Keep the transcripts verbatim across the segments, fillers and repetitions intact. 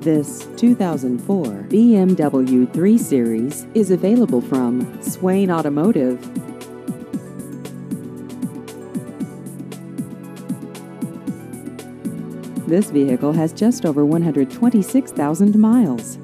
This two thousand four B M W three Series is available from Swain Automotive. This vehicle has just over one hundred twenty-six thousand miles.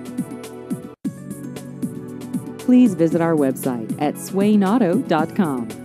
Please visit our website at swain auto dot com.